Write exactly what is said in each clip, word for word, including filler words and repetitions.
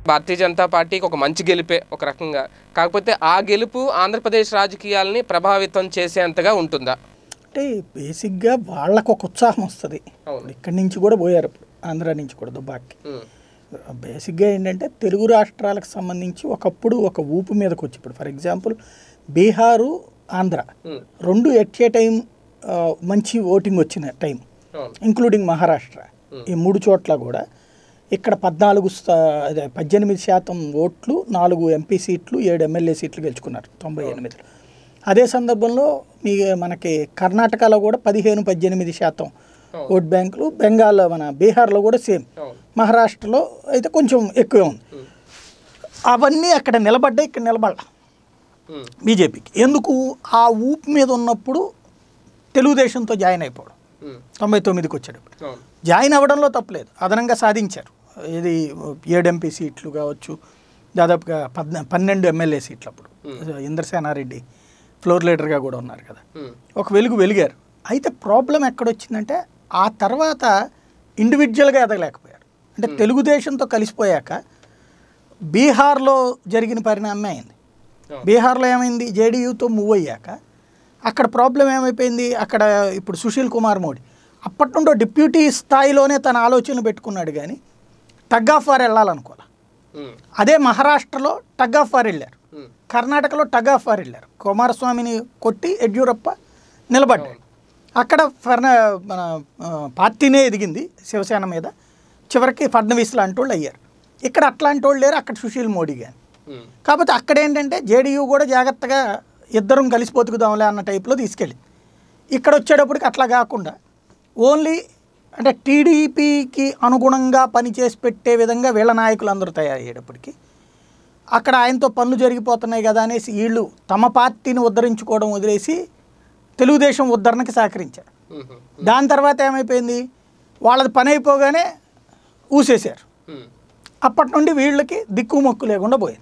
భారతీయ జనతా పార్టీకి ఒక మంచి గెలిపే ఒక రకంగా, కాకపోతే ఆ గెలుపు ఆంధ్రప్రదేశ్ రాజకీయాలని ప్రభావితం చేసేంతగా ఉంటుందా? అంటే బేసిక్గా వాళ్ళకు ఒక ఉత్సాహం వస్తుంది. ఇక్కడి నుంచి కూడా పోయారు, ఆంధ్ర నుంచి కూడా దుబాక్కి. బేసిక్గా ఏంటంటే తెలుగు రాష్ట్రాలకు సంబంధించి ఒకప్పుడు ఒక ఊపు మీదకి వచ్చి, ఇప్పుడు ఫర్ ఎగ్జాంపుల్ బీహారు, ఆంధ్ర రెండు ఎట్ ఏ టైం మంచి ఓటింగ్ వచ్చిన టైం, ఇంక్లూడింగ్ మహారాష్ట్ర. ఈ మూడు చోట్ల కూడా ఇక్కడ పద్నాలుగు అదే పద్దెనిమిది శాతం ఓట్లు, నాలుగు ఎంపీ సీట్లు, ఏడు ఎమ్మెల్యే సీట్లు గెలుచుకున్నారు తొంభై ఎనిమిదిలో. అదే సందర్భంలో మీ మనకి కర్ణాటకలో కూడా పదిహేను పద్దెనిమిది శాతం ఓట్ బ్యాంకులు, బెంగాల్ మన బీహార్లో కూడా సేమ్, మహారాష్ట్రలో అయితే కొంచెం ఎక్కువే ఉంది. అవన్నీ అక్కడ నిలబడ్డాయి, ఇక్కడ నిలబడ్డా బీజేపీకి. ఎందుకు? ఆ ఊపు మీద ఉన్నప్పుడు తెలుగుదేశంతో జాయిన్ అయిపోవడం, తొంభై తొమ్మిదికి వచ్చేటప్పుడు జాయిన్ అవ్వడంలో తప్పలేదు, అదనంగా సాధించారు. ఇది ఏడు ఎంపీ సీట్లు కావచ్చు, దాదాపుగా పద్నా పన్నెండు ఎమ్మెల్యే సీట్లు. అప్పుడు ఇంద్రసేనారెడ్డి ఫ్లోర్ లీడర్గా కూడా ఉన్నారు కదా, ఒక వెలుగు వెలిగారు. అయితే ప్రాబ్లం ఎక్కడొచ్చిందంటే ఆ తర్వాత ఇండివిజువల్గా ఎదగలేకపోయారు. అంటే తెలుగుదేశంతో కలిసిపోయాక బీహార్లో జరిగిన పరిణామమే అయింది. బీహార్లో ఏమైంది, జేడీయూతో మూవ్ అయ్యాక అక్కడ ప్రాబ్లం ఏమైపోయింది, అక్కడ ఇప్పుడు సుశీల్ కుమార్ మోడీ అప్పటి నుండో డిప్యూటీ స్థాయిలోనే తన ఆలోచనలు పెట్టుకున్నాడు, కానీ టగ్ ఆఫ్ వార్ వెళ్ళాలనుకోవాలి. అదే మహారాష్ట్రలో టగ్ ఆఫ్ వార్ వెళ్ళారు, కర్ణాటకలో టగ్ ఆఫ్ వార్ వెళ్ళారు. కుమారస్వామిని కొట్టి యడ్యూరప్ప నిలబడ్డాడు. అక్కడ ఫర్న మన పార్టీనే ఎదిగింది శివసేన మీద, చివరికి ఫడ్నవీస్ లాంటి వాళ్ళు అయ్యారు. ఇక్కడ అట్లాంటి వాళ్ళు లేరు, అక్కడ సుశీల్ మోడీ కానీ. కాకపోతే అక్కడ ఏంటంటే జేడీయూ కూడా జాగ్రత్తగా ఇద్దరం కలిసి బతుకుదాంలే అన్న టైప్లో తీసుకెళ్ళి, ఇక్కడ వచ్చేటప్పటికి అట్లా కాకుండా ఓన్లీ అంటే టీడీపీకి అనుగుణంగా పనిచేసి పెట్టే విధంగా వీళ్ళ నాయకులు అందరూ తయారయ్యేటప్పటికి అక్కడ ఆయనతో పనులు జరిగిపోతున్నాయి కదా అనేసి వీళ్ళు తమ పార్టీని ఉద్ధరించుకోవడం వదిలేసి తెలుగుదేశం ఉద్ధరణకి సహకరించారు. దాని తర్వాత ఏమైపోయింది, వాళ్ళది పని అయిపోగానే ఊసేశారు. అప్పటి నుండి వీళ్ళకి దిక్కు మొక్కు లేకుండా పోయింది.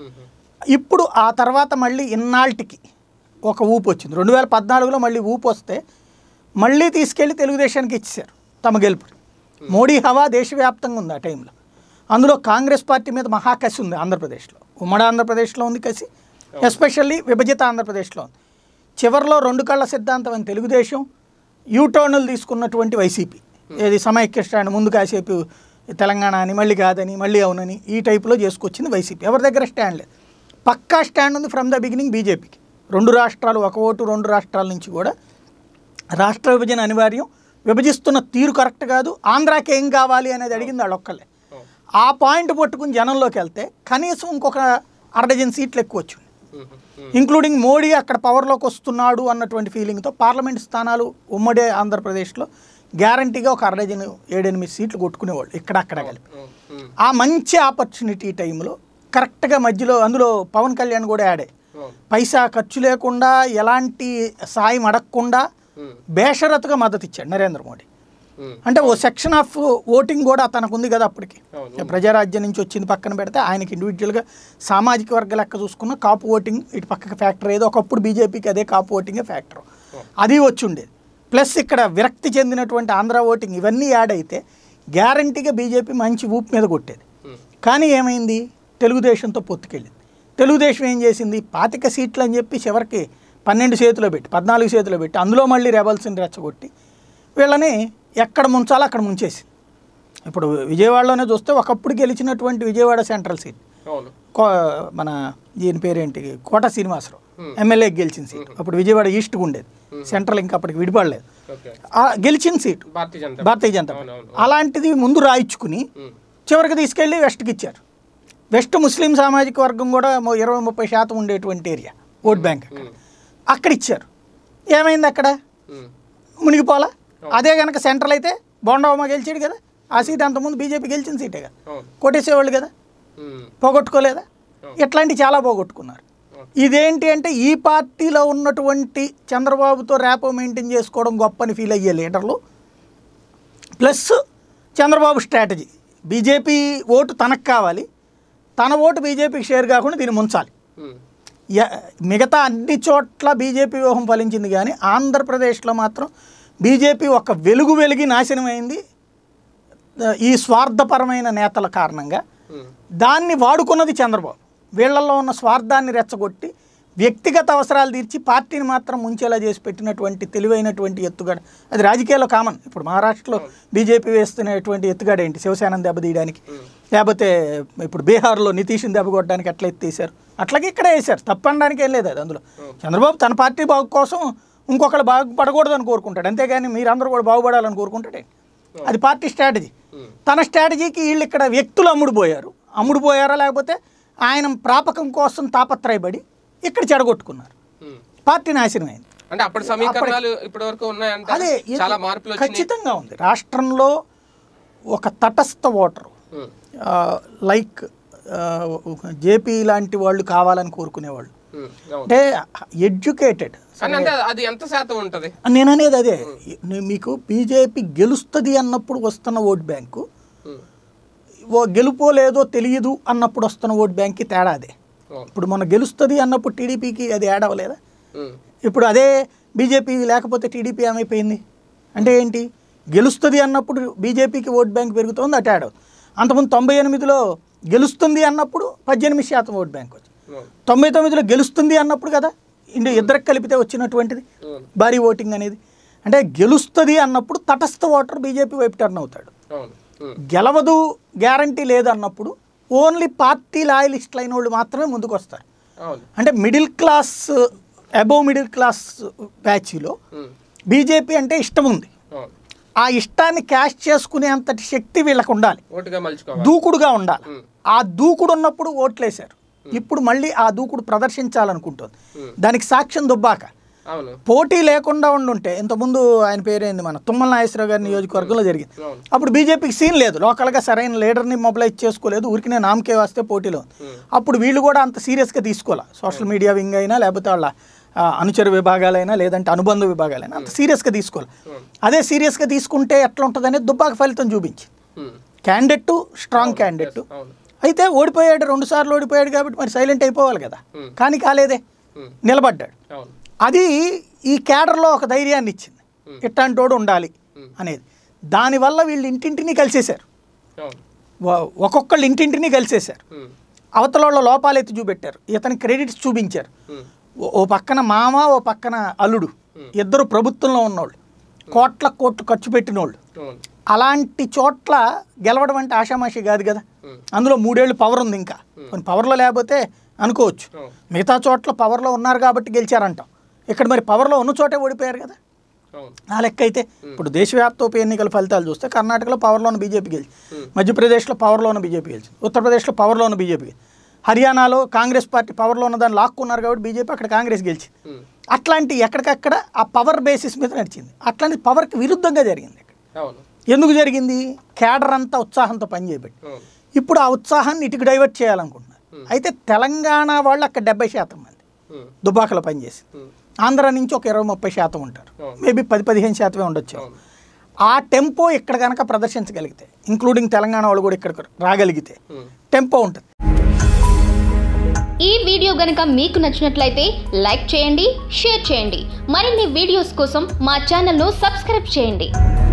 ఇప్పుడు ఆ తర్వాత మళ్ళీ ఇన్నాళ్ళకి ఒక ఊపు వచ్చింది. రెండు వేల పద్నాలుగులో మళ్ళీ ఊపు వస్తే మళ్ళీ తీసుకెళ్ళి తెలుగుదేశానికి ఇచ్చేశారు తమ గెలుపు. మోడీ హవా దేశవ్యాప్తంగా ఉంది ఆ టైంలో. అందులో కాంగ్రెస్ పార్టీ మీద మహాకసి ఉంది ఆంధ్రప్రదేశ్లో, ఉమ్మడి ఆంధ్రప్రదేశ్లో ఉంది కసి, ఎస్పెషల్లీ విభజిత ఆంధ్రప్రదేశ్లో ఉంది. చివరిలో రెండు కళ్ళ సిద్ధాంతం అని తెలుగుదేశం, యూటర్నులు తీసుకున్నటువంటి వైసీపీ, ఏది సమైక్య స్టాండ్, ముందు కాసేపు తెలంగాణ అని మళ్ళీ కాదని మళ్ళీ అవునని ఈ టైపులో చేసుకొచ్చింది వైసీపీ. ఎవరి దగ్గర స్టాండ్ లేదు, పక్కా స్టాండ్ ఉంది ఫ్రమ్ ద బిగినింగ్ బీజేపీకి. రెండు రాష్ట్రాలు ఒక ఓటు, రెండు రాష్ట్రాల నుంచి కూడా రాష్ట్ర విభజన అనివార్యం, విభజిస్తున్న తీరు కరెక్ట్ కాదు, ఆంధ్రాకి ఏం కావాలి అనేది అడిగింది వాళ్ళు ఒక్కలే. ఆ పాయింట్ పట్టుకుని జనంలోకి వెళ్తే కనీసం ఇంకొక అరడజన్ సీట్లు ఎక్కువ వచ్చింది, ఇంక్లూడింగ్ మోడీ అక్కడ పవర్లోకి వస్తున్నాడు అన్నటువంటి ఫీలింగ్తో పార్లమెంట్ స్థానాలు ఉమ్మడి ఆంధ్రప్రదేశ్లో గ్యారంటీగా ఒక అరడజన్ ఏడెనిమిది సీట్లు కొట్టుకునేవాళ్ళు ఇక్కడ అక్కడ కలిపి. ఆ మంచి ఆపర్చునిటీ టైంలో కరెక్ట్గా మధ్యలో అందులో పవన్ కళ్యాణ్ కూడా యాడే, పైసా ఖర్చు లేకుండా ఎలాంటి సాయం అడగకుండా బేషరతుగా మద్దతు ఇచ్చాడు నరేంద్ర మోడీ. అంటే ఓ సెక్షన్ ఆఫ్ ఓటింగ్ కూడా తనకు ఉంది కదా అప్పటికి, ప్రజారాజ్యం నుంచి వచ్చింది పక్కన పెడితే ఆయనకి ఇండివిజువల్గా సామాజిక వర్గ లెక్క చూసుకున్న కాపు ఓటింగ్ ఇటు పక్కకి ఫ్యాక్టర్ ఏదో ఒకప్పుడు బీజేపీకి అదే కాపు ఓటింగే ఫ్యాక్టర్, అది వచ్చి ఉండేది. ప్లస్ ఇక్కడ విరక్తి చెందినటువంటి ఆంధ్ర ఓటింగ్ ఇవన్నీ యాడ్ అయితే గ్యారంటీగా బీజేపీ మంచి ఊపు మీద కొట్టేది. కానీ ఏమైంది, తెలుగుదేశంతో పొత్తుకెళ్ళింది. తెలుగుదేశం ఏం చేసింది, పాతిక సీట్లు అని చెప్పి చివరికి పన్నెండు చేతిలో పెట్టి పద్నాలుగు చేతిలో పెట్టి అందులో మళ్ళీ రెబల్స్ని రెచ్చగొట్టి వీళ్ళని ఎక్కడ ముంచాలో అక్కడ ముంచేసింది. ఇప్పుడు విజయవాడలోనే చూస్తే ఒకప్పుడు గెలిచినటువంటి విజయవాడ సెంట్రల్ సీట్ మన దీని పేరేంటి కోట శ్రీనివాసరావు ఎమ్మెల్యేకి గెలిచిన సీటు, అప్పుడు విజయవాడ ఈస్ట్గా ఉండేది, సెంట్రల్ ఇంకా అప్పటికి విడిపడలేదు, గెలిచిన సీటు భారతీయ జనతా పార్టీ. అలాంటిది ముందు రాయించుకుని చివరికి తీసుకెళ్ళి వెస్ట్కి ఇచ్చారు. వెస్ట్ ముస్లిం సామాజిక వర్గం కూడా ఇరవై ముప్పై శాతం ఉండేటువంటి ఏరియా ఓట్ బ్యాంక్, అక్కడ ఇచ్చారు. ఏమైంది, అక్కడ మునిగిపోలా. అదే కనుక సెంట్రల్ అయితే బోండావమ్మ గెలిచాడు కదా, ఆ సీట్ అంతకుముందు బీజేపీ గెలిచిన సీటే కదా, కొట్టేసేవాళ్ళు కదా, పోగొట్టుకోలేదా? ఇట్లాంటివి చాలా పోగొట్టుకున్నారు. ఇదేంటి అంటే ఈ పార్టీలో ఉన్నటువంటి చంద్రబాబుతో ర్యాపో మెయింటైన్ చేసుకోవడం గొప్పని ఫీల్ అయ్యే లీడర్లు, plus Chandrababu strategy, BJP vote తనకు కావాలి, తన ఓటు బీజేపీకి షేర్ కాకుండా దీన్ని ముంచాలి. మిగతా అన్ని చోట్ల బీజేపీ వ్యూహం ఫలించింది, కానీ ఆంధ్రప్రదేశ్లో మాత్రం బీజేపీ ఒక వెలుగు వెలిగి నాశనమైంది ఈ స్వార్థపరమైన నేతల కారణంగా. దాన్ని వాడుకున్నది చంద్రబాబు. వీళ్లలో ఉన్న స్వార్థాన్ని రెచ్చగొట్టి వ్యక్తిగత అవసరాలు తీర్చి పార్టీని మాత్రం ముంచేలా చేసి పెట్టినటువంటి తెలివైనటువంటి ఎత్తుగడ. అది రాజకీయాల్లో కామన్. ఇప్పుడు మహారాష్ట్రలో బీజేపీ వేస్తున్నటువంటి ఎత్తుగడ ఏంటి? శివసేనను దెబ్బతీయడానికి, లేకపోతే ఇప్పుడు బీహార్లో నితీష్ని దెబ్బకొట్టడానికి ఎట్లా ఎత్తేసారు, అట్లాగే ఇక్కడ వేశారు. తప్పనడానికి ఏం లేదు అది. అందులో చంద్రబాబు తన పార్టీ బాగు కోసం ఇంకొకరు బాగుపడకూడదని కోరుకుంటాడు, అంతేగాని మీరందరూ కూడా బాగుపడాలని కోరుకుంటాడే. అది పార్టీ స్ట్రాటజీ. తన స్ట్రాటజీకి వీళ్ళు ఇక్కడ వ్యక్తులు అమ్ముడుపోయారు. అమ్ముడుపోయారా లేకపోతే ఆయన ప్రాపకం కోసం తాపత్రయపడి ఇక్కడ చెడగొట్టుకున్నారు. పార్టీ నాశనం అయింది. అంటే అప్పటి సమీకరణాలు ఇప్పటి వరకు ఉన్నాయంటే అదే చాలా మార్పులు ఖచ్చితంగా ఉంది. రాష్ట్రంలో ఒక తటస్థ ఓటరు లైక్ జేపీ లాంటి వాళ్ళు కావాలని కోరుకునేవాళ్ళు, అంటే ఎడ్యుకేటెడ్. అది ఎంత శాతం ఉంటుంది నేను అనేది అదే. మీకు బీజేపీ గెలుస్తుంది అన్నప్పుడు వస్తున్న ఓట్ బ్యాంకు, ఓ గెలుపో లేదో తెలియదు అన్నప్పుడు వస్తున్న ఓట్ బ్యాంక్కి తేడా అదే. ఇప్పుడు మన గెలుస్తుంది అన్నప్పుడు టీడీపీకి అది యాడ్ అవ్వలేదా? ఇప్పుడు అదే బీజేపీ లేకపోతే టీడీపీ ఏమైపోయింది అంటే ఏంటి? గెలుస్తుంది అన్నప్పుడు బీజేపీకి ఓట్ బ్యాంక్ పెరుగుతుంది, అటు యాడ్ అవుతుంది. అంతకుముందు తొంభై ఎనిమిదిలో గెలుస్తుంది అన్నప్పుడు పద్దెనిమిది శాతం ఓట్ బ్యాంక్ వచ్చింది. తొంభై తొమ్మిదిలో గెలుస్తుంది అన్నప్పుడు కదా ఇండి ఇద్దరికి కలిపితే వచ్చినటువంటిది భారీ ఓటింగ్ అనేది. అంటే గెలుస్తుంది అన్నప్పుడు తటస్థ ఓటర్ బీజేపీ వైపు టర్న్ అవుతాడు. గెలవదు గ్యారంటీ లేదన్నప్పుడు ఓన్లీ పార్టీ లాయలిస్టులు అయిన వాళ్ళు మాత్రమే ముందుకు వస్తారు. అంటే middle class, above middle class బ్యాచ్లో బీజేపీ అంటే ఇష్టం ఉంది. ఆ ఇష్టాన్ని క్యాష్ చేసుకునే అంతటి శక్తి వీళ్ళకు ఉండాలి, దూకుడుగా ఉండాలి. ఆ దూకుడు ఉన్నప్పుడు ఓట్లేశారు. ఇప్పుడు మళ్ళీ ఆ దూకుడు ప్రదర్శించాలనుకుంటుంది. దానికి సాక్ష్యం దుబ్బాక. పోటీ లేకుండా ఉండుంటే ఇంతకుముందు ఆయన పేరేంది, మన తుమ్మల నాగేశ్వరరావు గారి నియోజకవర్గంలో జరిగింది. అప్పుడు బీజేపీకి సీన్ లేదు, లోకల్గా సరైన లీడర్ని మొబిలైజ్ చేసుకోలేదు, ఊరికి నేను నామకే వస్తే పోటీలో. అప్పుడు వీళ్ళు కూడా అంత సీరియస్గా తీసుకోవాలి. సోషల్ మీడియా వింగ్ అయినా లేకపోతే వాళ్ళ అనుచర విభాగాలైనా లేదంటే అనుబంధ విభాగాలైనా అంత సీరియస్గా తీసుకోవాలి. అదే సీరియస్గా తీసుకుంటే ఎట్లా ఉంటుంది అనేది దుబ్బాక ఫలితం చూపించింది. క్యాండిడేట్ స్ట్రాంగ్ క్యాండిడేట్ అయితే ఓడిపోయాడు, రెండు సార్లు ఓడిపోయాడు కాబట్టి మరి సైలెంట్ అయిపోవాలి కదా, కానీ కాలేదే, నిలబడ్డాడు. అది ఈ క్యాడర్లో ఒక ధైర్యాన్ని ఇచ్చింది, ఇట్లాంటోడు ఉండాలి అనేది. దానివల్ల వీళ్ళు ఇంటింటిని కలిసేశారు, ఒక్కొక్కళ్ళు ఇంటింటిని కలిసేశారు. అవతల వాళ్ళ లోపాలు ఎత్తి చూపెట్టారు, ఇతని క్రెడిట్స్ చూపించారు. ఓ పక్కన మామ, ఓ పక్కన అల్లుడు, ఇద్దరు ప్రభుత్వంలో ఉన్నోళ్ళు, కోట్ల కోట్లు ఖర్చు పెట్టినోళ్ళు. అలాంటి చోట్ల గెలవడం అంటే ఆషామాషి కాదు కదా. అందులో మూడేళ్ళు పవర్ ఉంది, ఇంకా కొన్ని పవర్లో లేకపోతే అనుకోవచ్చు. మిగతా చోట్ల పవర్లో ఉన్నారు కాబట్టి గెలిచారంటాం. ఇక్కడ మరి పవర్లో ఉన్న చోటే ఓడిపోయారు కదా. ఆ లెక్క అయితే ఇప్పుడు దేశవ్యాప్త ఉప ఎన్నికల ఫలితాలు చూస్తే కర్ణాటకలో పవర్లో ఉన్న బీజేపీ గెలిచి, మధ్యప్రదేశ్లో పవర్లో ఉన్న బీజేపీ గెలిచి, ఉత్తరప్రదేశ్లో పవర్లో ఉన్న బీజేపీ, హర్యానాలో కాంగ్రెస్ పార్టీ పవర్లో ఉన్న దాన్ని లాక్కున్నారు కాబట్టి బీజేపీ అక్కడ కాంగ్రెస్ గెలిచింది. అట్లాంటి ఎక్కడికక్కడ ఆ పవర్ బేసిస్ మీద నడిచింది. అట్లాంటి పవర్కి విరుద్ధంగా జరిగింది. ఎందుకు జరిగింది? క్యాడర్ అంతా ఉత్సాహంతో పనిచేయబట్టి. ఇప్పుడు ఆ ఉత్సాహాన్ని ఇటుకు డైవర్ట్ చేయాలనుకుంటున్నారు. అయితే తెలంగాణ వాళ్ళు అక్కడ డెబ్బై శాతం మంది దుబ్బాకలో పనిచేసి, ఆంధ్ర నుంచి ఒక ఇరవై ముప్పై శాతం ఉంటారు, మేబీ పది పదిహేను శాతమే ఉండొచ్చు. ఆ టెంపో ఇక్కడ కనుక ప్రదర్శించగలిగితే, ఇంక్లూడింగ్ తెలంగాణ వాళ్ళు కూడా ఇక్కడ రాగలిగితే టెంపో ఉంటుంది. ఈ వీడియో గనుక మీకు నచ్చినట్లయితే లైక్ చేయండి, షేర్ చేయండి. మరిన్ని వీడియోస్ కోసం మా ఛానల్ను సబ్స్క్రైబ్ చేయండి.